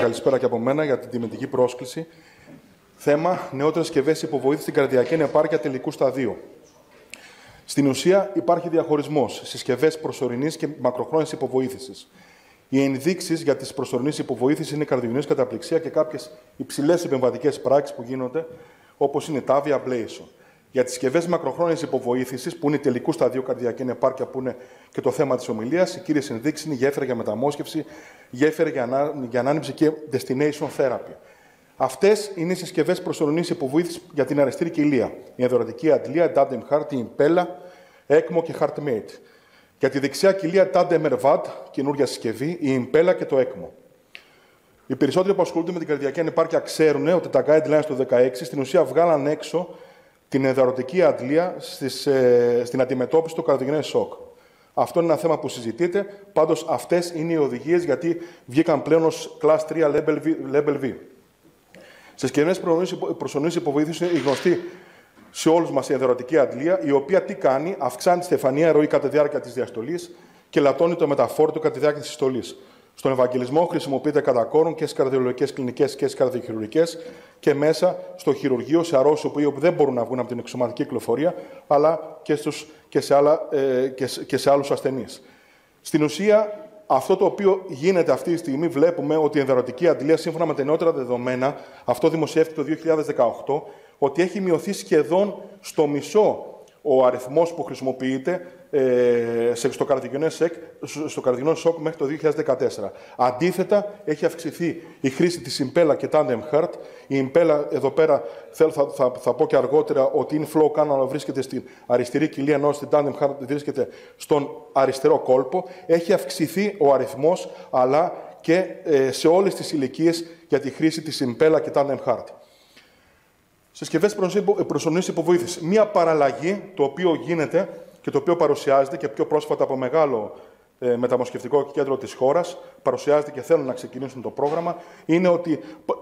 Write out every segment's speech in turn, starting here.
καλησπέρα και από μένα για την τιμητική πρόσκληση. Θέμα: νεότερες συσκευές υποβοήθησης στην καρδιακή ανεπάρκεια τελικού σταδίου. Στην ουσία, υπάρχει διαχωρισμός: συσκευές προσωρινής και μακροχρόνιας υποβοήθησης. Οι ενδείξεις για τις προσωρινές υποβοήθησης είναι η καρδιογενής καταπληξία και κάποιες υψηλές επεμβατικές πράξεις που γίνονται, όπως είναι TAVI ablation. Για τις συσκευές μακροχρόνιας υποβοήθησης, που είναι τελικού σταδίου καρδιακή ανεπάρκεια, που είναι και το θέμα της ομιλίας, οι κύριες ενδείξεις είναι γέφυρα για μεταμόσχευση, γέφυρα για ανάνυψη και destination therapy. Αυτές είναι οι συσκευές προσωρινής υποβοήθησης για την αριστερή κοιλία. Η ενδορατική αντλία, Tandem Heart, η Impella, ECMO και HeartMate. Για τη δεξιά κοιλία, Tandem ERVAD, καινούργια συσκευή, η Impella και το ECMO. Οι περισσότεροι που ασχολούνται με την καρδιακή ανεπάρκεια ξέρουν ότι τα guidelines του 2016 στην ουσία βγάλαν έξω την ενδορατική αντλία στην αντιμετώπιση του καρδιογενές σοκ. Αυτό είναι ένα θέμα που συζητείται. Πάντως, αυτές είναι οι οδηγίες, γιατί βγήκαν πλέον ως Class 3 Level V. Συσκευές προσωρινής υποβοήθησης είναι η γνωστή σε όλους μας η ενδορατική αντλία, η οποία τι κάνει: αυξάνει τη στεφανία ροή κατά τη διάρκεια της διαστολής και λατώνει το μεταφόρτο κατά τη διάρκεια της συστολής. Στον Ευαγγελισμό χρησιμοποιείται κατά κόρον και στις καρδιολογικές κλινικές και στις καρδιοχειρουργικές και μέσα στο χειρουργείο σε αρρώσεις που δεν μπορούν να βγουν από την εξωματική κυκλοφορία, αλλά και σε άλλους ασθενείς. Στην ουσία, αυτό το οποίο γίνεται αυτή τη στιγμή, βλέπουμε ότι η ενδορατική αντλία, σύμφωνα με τα νεότερα δεδομένα, αυτό δημοσιεύτηκε το 2018, ότι έχει μειωθεί σχεδόν στο μισό ο αριθμός που χρησιμοποιείται στο καρδιογενές σοκ μέχρι το 2014. Αντίθετα, έχει αυξηθεί η χρήση της Impella και Tandem Heart. Η Impella, εδώ πέρα, θα πω και αργότερα, ότι είναι flow cannula, βρίσκεται στην αριστερή κοιλία, ενώ στην Tandem Heart βρίσκεται στον αριστερό κόλπο. Έχει αυξηθεί ο αριθμός, αλλά και σε όλες τις ηλικίες για τη χρήση της Impella και Tandem Heart. Συσκευές προσωρινής υποβοήθησης. Μία παραλλαγή, το οποίο γίνεται και το οποίο παρουσιάζεται και πιο πρόσφατα από μεγάλο μεταμοσχευτικό κέντρο της χώρας, παρουσιάζεται και θέλουν να ξεκινήσουν το πρόγραμμα, είναι ότι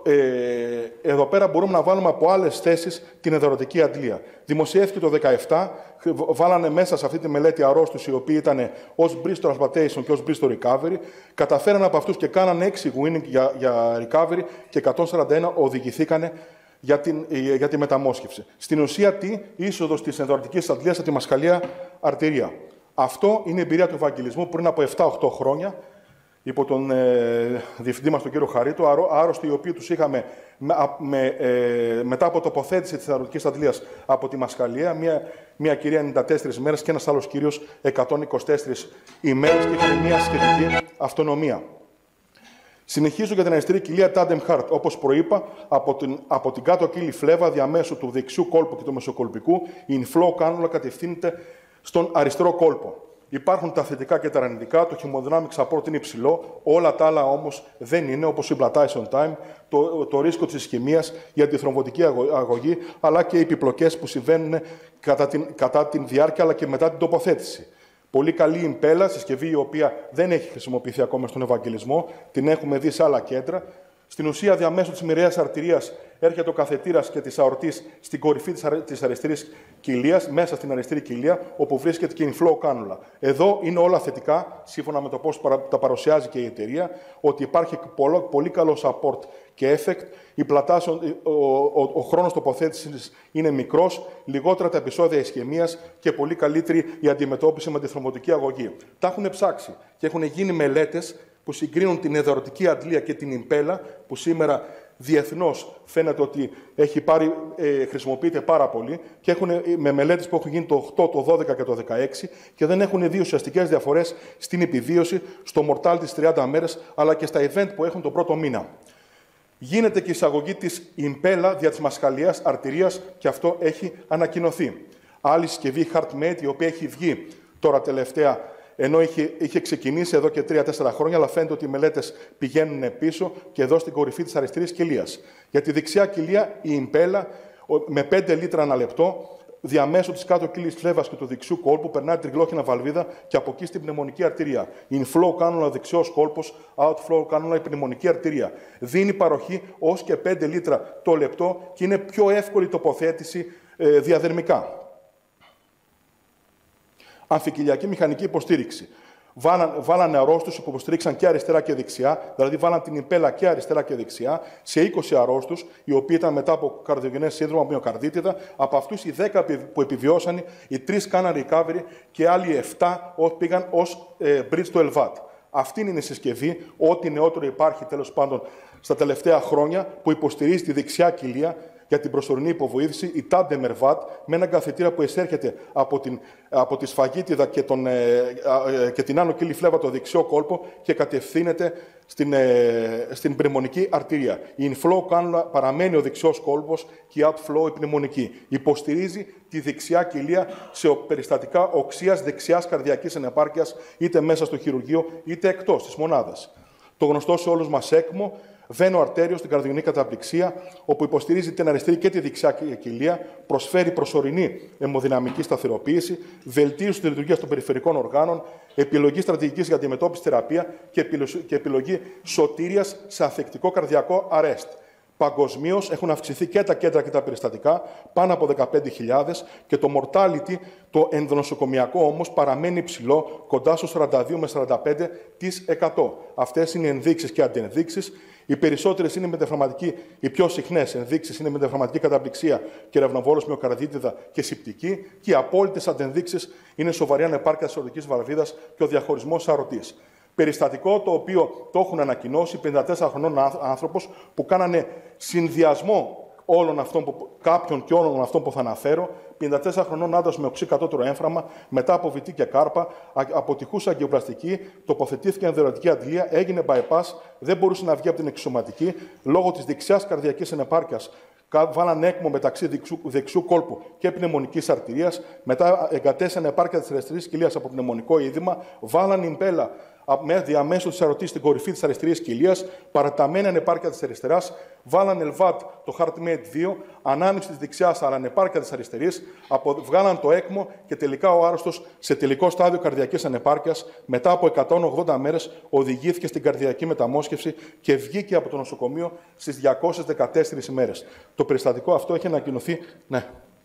εδώ πέρα μπορούμε να βάλουμε από άλλες θέσεις την ενδορατική αντλία. Δημοσιεύτηκε το 2017, βάλανε μέσα σε αυτή τη μελέτη αρρώστους οι οποίοι ήταν ως bridge transplantation και ως bridge recovery, καταφέραν από αυτούς και κάνανε 6 winning για recovery και 141 οδηγηθήκανε για τη μεταμόσχευση. Στην ουσία, είσοδος της ενδορατικής αντλίας από τη μασχαλαία αρτηρία. Αυτό είναι η εμπειρία του Ευαγγελισμού πριν από 7-8 χρόνια, υπό τον διευθυντή μας, τον κύριο Χαρίτο, άρρωστοι οι οποίοι τους είχαμε μετά από τοποθέτηση της ενδορατικής αντλίας από τη μασχαλαία, μια κυρία 94 μέρες και ένας άλλος κύριος 124 ημέρες και είχαν μια σχετική αυτονομία. Συνεχίζω για την αριστερή κοιλία Tandem Heart. Όπως προείπα, από την κάτω κύλη φλέβα διαμέσου του δεξιού κόλπου και του μεσοκολπικού, η inflow cannula κατευθύνεται στον αριστερό κόλπο. Υπάρχουν τα θετικά και τα αρνητικά, το hemodynamic support είναι υψηλό, όλα τα άλλα όμως δεν είναι, όπως η implantation time, το ρίσκο της ισκαιμίας, η αντιθρομβωτική αγωγή, αλλά και οι επιπλοκές που συμβαίνουν κατά την διάρκεια αλλά και μετά την τοποθέτηση. Πολύ καλή Impella, συσκευή η οποία δεν έχει χρησιμοποιηθεί ακόμα στον Ευαγγελισμό, την έχουμε δει σε άλλα κέντρα. Στην ουσία, διαμέσου της μοιραίας αρτηρίας έρχεται ο καθετήρας και της αορτής στην κορυφή της αριστερής κοιλίας, μέσα στην αριστερή κοιλία, όπου βρίσκεται και η inflow cannula. Εδώ είναι όλα θετικά, σύμφωνα με το πώς τα παρουσιάζει και η εταιρεία, ότι υπάρχει πολύ καλό support και effect. Ο χρόνος τοποθέτησης είναι μικρός, λιγότερα τα επεισόδια ισκαιμίας και πολύ καλύτερη η αντιμετώπιση με τη θρομβωτική αγωγή. Τα έχουν ψάξει και έχουν γίνει μελέτες που συγκρίνουν την ενδορατική αντλία και την Impella, που σήμερα διεθνώς φαίνεται ότι χρησιμοποιείται πάρα πολύ, και με μελέτες που έχουν γίνει το 8, το 12 και το 16 και δεν έχουν δει ουσιαστικές διαφορές στην επιβίωση, στο mortality στις 30 μέρες, αλλά και στα event που έχουν τον πρώτο μήνα. Γίνεται και η εισαγωγή της Impella δια της μασχαλαίας αρτηρίας και αυτό έχει ανακοινωθεί. Άλλη συσκευή HeartMate, η οποία έχει βγει τώρα τελευταία, ενώ είχε ξεκινήσει εδώ και 3-4 χρόνια, αλλά φαίνεται ότι οι μελέτες πηγαίνουν πίσω και εδώ στην κορυφή της αριστερής κοιλίας. Για τη δεξιά κοιλία, η Impella με 5 λίτρα ανά λεπτό, διαμέσου της κάτω κύλης φλέβας και του δεξιού κόλπου, περνάει την τριγλόχυνα βαλβίδα και από εκεί στην πνευμονική αρτηρία. Inflow cannula δεξιός κόλπος, outflow cannula η πνευμονική αρτηρία. Δίνει παροχή ως και 5 λίτρα το λεπτό και είναι πιο εύκολη τοποθέτηση διαδερμικά. Αμφικιλιακή μηχανική υποστήριξη. Βάλανε αρρώστους που υποστηρίξαν και αριστερά και δεξιά, δηλαδή βάλαν την Ιμπέλα και αριστερά και δεξιά, σε 20 αρρώστους, οι οποίοι ήταν μετά από καρδιογενές σύνδρομο, μυοκαρδίτιδα. Από αυτούς οι 10 που επιβιώσαν, οι 3 κάναν recovery και άλλοι 7 πήγαν ως bridge στο ΕΛΒΑΤ. Αυτή είναι η συσκευή, ό,τι νεότερο υπάρχει τέλος πάντων στα τελευταία χρόνια, που υποστηρίζει τη δεξιά κοιλία για την προσωρινή υποβοήθηση, η Tandem-ERVAT, με έναν καθετήρα που εισέρχεται από τη σφαγίτιδα και την άνω κύλη φλέβα, το δεξιό κόλπο, και κατευθύνεται στην πνευμονική αρτηρία. Η inflow κάνουλα παραμένει ο δεξιός κόλπος και η outflow η πνευμονική. Υποστηρίζει τη δεξιά κοιλία σε περιστατικά οξείας δεξιάς καρδιακής ανεπάρκειας, είτε μέσα στο χειρουργείο, είτε εκτός της μονάδας. Το γνωστό σε όλους μας ECMO, βαίνο αρτέριο στην καρδιογενή καταπληξία, όπου υποστηρίζει την αριστερή και τη δεξιά κοιλία, προσφέρει προσωρινή αιμοδυναμική σταθεροποίηση, βελτίωση της λειτουργίας των περιφερικών οργάνων, επιλογή στρατηγικής για αντιμετώπιση θεραπεία και επιλογή σωτήριας σε ανθεκτικό καρδιακό arrest. Παγκοσμίως έχουν αυξηθεί και τα κέντρα και τα περιστατικά, πάνω από 15.000, και το mortality, το ενδονοσοκομιακό όμως, παραμένει υψηλό, κοντά στο 42 με 45%. Αυτές είναι οι ενδείξεις και αντιενδείξεις. Οι περισσότερες είναι μεταφραγματική, οι πιο συχνές ενδείξεις είναι μεταφραγματική καταπληξία και ρευνοβόλος μυοκαρδίτιδα και σηπτική, και οι απόλυτες αντενδείξεις είναι σοβαρή ανεπάρκεια της αορτικής βαλβίδας και ο διαχωρισμός αρωτής. Περιστατικό το οποίο το έχουν ανακοινώσει 54 χρονών άνθρωπος που κάνανε συνδυασμό κάποιων και όλων αυτών που θα αναφέρω. 54 χρονών άντρας με οξύ κατώτερο έμφραμα, μετά από βυτή και κάρπα, αποτυχούσα αγκιοπλαστική, τοποθετήθηκε ενδοερωτική αντλία, έγινε bypass, δεν μπορούσε να βγει από την εξωματική λόγω της δεξιάς καρδιακής ανεπάρκειας. Βάλαν ECMO μεταξύ δεξιού κόλπου και πνευμονικής αρτηρίας, μετά εγκατέστησαν επάρκεια της αριστερής κοιλίας από πνευμονικό είδημα, βάλαν Ιμπέλα διαμέσου της αρωτής στην κορυφή της αριστερής κοιλίας, παραταμένη ανεπάρκεια της αριστεράς, βάλαν ΕΛΒΑΤ το HeartMate 2, ανάμειξη της δεξιάς αλλά ανεπάρκεια της αριστερής, βγάλαν το ECMO και τελικά ο άρρωστος σε τελικό στάδιο καρδιακής ανεπάρκειας, μετά από 180 μέρες οδηγήθηκε στην καρδιακή μεταμόσχευση και βγήκε από το νοσοκομείο στις 214 ημέρες. Το περιστατικό αυτό έχει ανακοινωθεί. Ναι.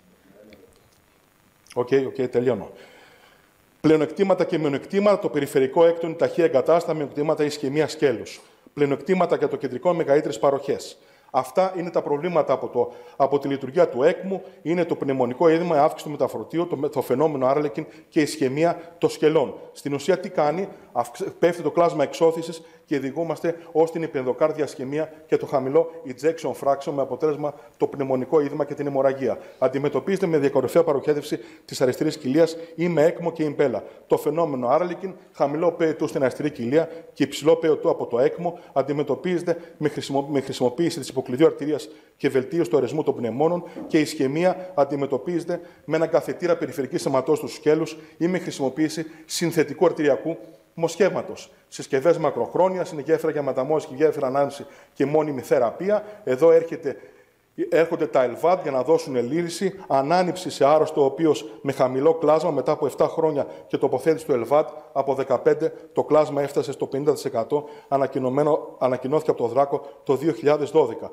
Οκ, τελειώνω. Πλεονεκτήματα και μειονεκτήματα, το περιφερικό έκτο είναι ταχεία εγκατάσταση, μειονεκτήματα η ισχυμία σκέλους. Πλεονεκτήματα για το κεντρικό με μεγαλύτερες παροχές. Αυτά είναι τα προβλήματα από τη λειτουργία του ECMO. Είναι το πνευμονικό είδημα, η αύξηση του μεταφορτίου, το φαινόμενο Άρλεκιν και η ισχυμία των σκελών. Στην ουσία τι κάνει, πέφτει το κλάσμα εξώθησης και οδηγούμαστε ως την υπενδοκάρδια ισχυμία και το χαμηλό ejection fraction, με αποτέλεσμα το πνευμονικό είδημα και την αιμορραγία. Αντιμετωπίζεται με διακορυφαία παροχέτευση της αριστερής κοιλίας ή με ECMO και Ιμπέλα. Το φαινόμενο Άρλεκιν, χαμηλό PO2 στην αριστερή κοιλία και υψηλό PO2 από το ECMO, αντιμετωπίζεται με χρησιμοποίηση της υποκλειδίου αρτηρίας και βελτίωση του αρεσμού των πνευμόνων, και η ισχυμία αντιμετωπίζεται με έναν καθετήρα περιφερικής αιματός του σκέλους ή με χρησιμοποίηση συνθετικού αρτηριακού μοσχεύματος. Συσκευές μακροχρόνιας, είναι γέφυρα για μεταμόσχευση, γέφυρα ανάμειξη και μόνιμη θεραπεία. Εδώ έρχονται τα ΕΛΒΑΤ για να δώσουν λύση, ανάνυψη σε άρρωστο, ο οποίος με χαμηλό κλάσμα, μετά από 7 χρόνια και τοποθέτηση του ΕΛΒΑΤ, από 15 το κλάσμα έφτασε στο 50%, ανακοινώθηκε από το Δράκο το 2012.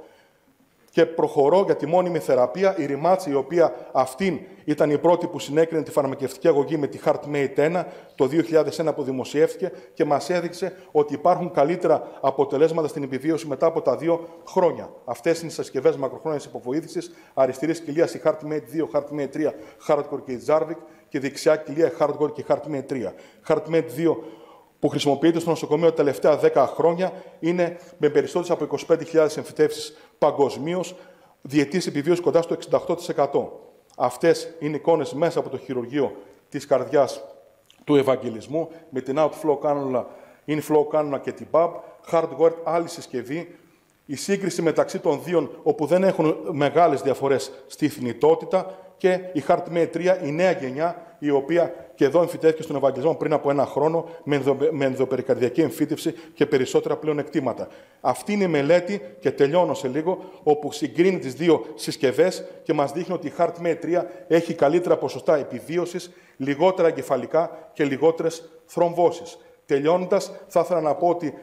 Και προχωρώ για τη μόνιμη θεραπεία, η Ρημάτση, η οποία αυτήν ήταν η πρώτη που συνέκρινε τη φαρμακευτική αγωγή με τη HeartMate 1 το 2001 που δημοσιεύτηκε και μας έδειξε ότι υπάρχουν καλύτερα αποτελέσματα στην επιβίωση μετά από τα 2 χρόνια. Αυτές είναι οι συσκευές μακροχρόνιας υποβοήθησης, αριστερής κοιλίας η HeartMate 2, HeartMate 3, HeartCore και η Jarvik, και δεξιά κοιλία η HeartCore και η HeartMate 3. HeartMate 2 που χρησιμοποιείται στο νοσοκομείο τα τελευταία 10 χρόνια, είναι με περισσότερες από 25.000 εμφυτεύσεις παγκοσμίως, διετής επιβίωση κοντά στο 68%. Αυτές είναι εικόνες μέσα από το χειρουργείο της καρδιάς του Ευαγγελισμού, με την outflow κάνουλα, inflow κάνουλα και την PAB, hardware, άλλη συσκευή. Η σύγκριση μεταξύ των δύο, όπου δεν έχουν μεγάλες διαφορές στη θνητότητα, και η HeartMate 3, η νέα γενιά, η οποία και εδώ εμφυτεύτηκε στον Ευαγγελισμό πριν από 1 χρόνο, με ενδοπερικαρδιακή εμφύτευση και περισσότερα πλεονεκτήματα. Αυτή είναι η μελέτη, και τελειώνω σε λίγο, όπου συγκρίνει τις δύο συσκευές και μας δείχνει ότι η HeartMate 3 έχει καλύτερα ποσοστά επιβίωσης, λιγότερα εγκεφαλικά και λιγότερες θρομβώσεις. Τελειώνοντας, θα ήθελα να πω ότι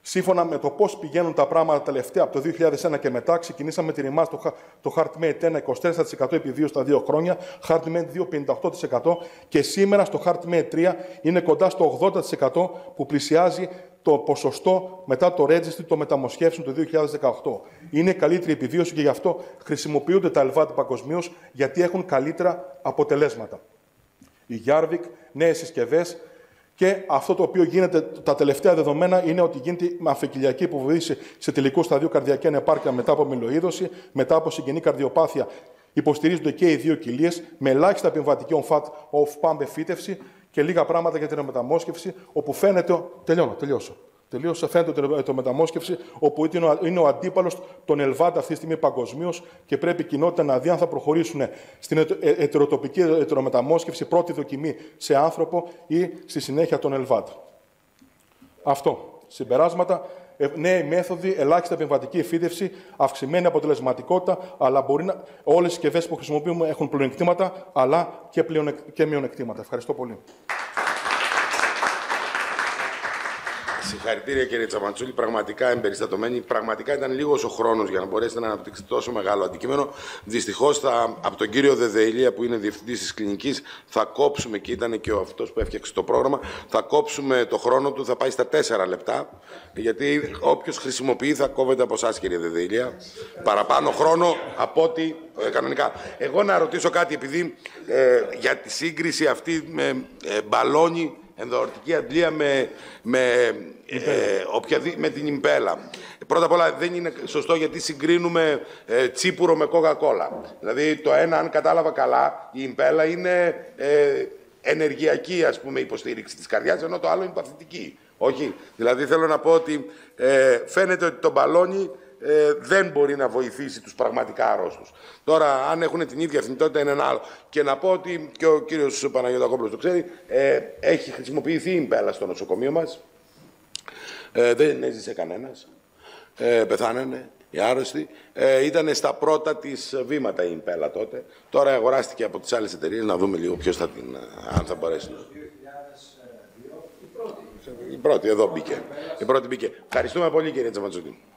Σύμφωνα με το πώς πηγαίνουν τα πράγματα τελευταία από το 2001 και μετά, ξεκινήσαμε τη ρημά το HeartMate 1 24% επί 2 στα 2 χρόνια, HeartMate 2 58% και σήμερα στο HeartMate 3 είναι κοντά στο 80% που πλησιάζει το ποσοστό μετά το registry των μεταμοσχεύσεων του 2018. Είναι καλύτερη επιβίωση και γι' αυτό χρησιμοποιούνται τα LVAD παγκοσμίως, γιατί έχουν καλύτερα αποτελέσματα. Η Jarvik, νέες συσκευές. Και αυτό το οποίο γίνεται τα τελευταία δεδομένα είναι ότι γίνεται με αφεκυλιακή υποβοήθηση σε τελικό σταδίο καρδιακή ανεπάρκεια μετά από μυλοείδωση, μετά από συγγενή καρδιοπάθεια. Υποστηρίζονται και οι δύο κοιλίες με ελάχιστα επεμβατική off-pump εφύτευση και λίγα πράγματα για την μεταμόσχευση, όπου φαίνεται. Φαίνεται το μεταμόσχευση, όπου είναι ο αντίπαλος των LVAD αυτή τη στιγμή παγκοσμίως και πρέπει η κοινότητα να δει αν θα προχωρήσουν στην ετεροτοπική ετερομεταμόσχευση, πρώτη δοκιμή σε άνθρωπο ή στη συνέχεια των LVAD. Αυτό. Συμπεράσματα. Νέοι μέθοδοι, ελάχιστα επεμβατική εφύτευση, αυξημένη αποτελεσματικότητα, αλλά όλες οι συσκευές που χρησιμοποιούμε έχουν πλεονεκτήματα, αλλά και μειονεκτήματα. Ευχαριστώ πολύ. Συγχαρητήρια κύριε Τσαματσούλη, πραγματικά εμπεριστατωμένοι. Πραγματικά ήταν λίγος ο χρόνος για να μπορέσετε να αναπτύξετε τόσο μεγάλο αντικείμενο. Δυστυχώς από τον κύριο Δεδεηλία, που είναι διευθυντής της κλινικής, θα κόψουμε, και ήταν και αυτός που έφτιαξε το πρόγραμμα, θα κόψουμε το χρόνο του, θα πάει στα 4 λεπτά. Γιατί όποιος χρησιμοποιεί θα κόβεται από εσάς κύριε Δεδεηλία. Παραπάνω χρόνο από ό,τι κανονικά. Εγώ να ρωτήσω κάτι, επειδή για τη σύγκριση αυτή με μπαλόνι, ενδοαορτική αντλία με την Ιμπέλα. Πρώτα απ' όλα δεν είναι σωστό, γιατί συγκρίνουμε τσίπουρο με κόκα-κόλλα. Δηλαδή το ένα, αν κατάλαβα καλά, η Ιμπέλα είναι ενεργειακή, ας πούμε, υποστήριξη της καρδιάς, ενώ το άλλο είναι παθητική. Όχι. Δηλαδή θέλω να πω ότι φαίνεται ότι το μπαλόνι δεν μπορεί να βοηθήσει τους πραγματικά αρρώστους. Τώρα, αν έχουν την ίδια θνητότητα, είναι ένα άλλο. Και να πω ότι και ο κύριος Παναγιωτακόπουλος το ξέρει, έχει χρησιμοποιηθεί η Ιμπέλα στο νοσοκομείο μας. Δεν έζησε κανένας. Πεθάνανε οι άρρωστοι. Ήταν στα πρώτα της βήματα η Ιμπέλα τότε. Τώρα αγοράστηκε από τις άλλες εταιρείες, να δούμε λίγο ποιος θα την, αν θα μπορέσει. Η πρώτη, εδώ μπήκε. Η πρώτη μπήκε. Ευχαριστούμε πολύ κύριε Τσαματσούλη.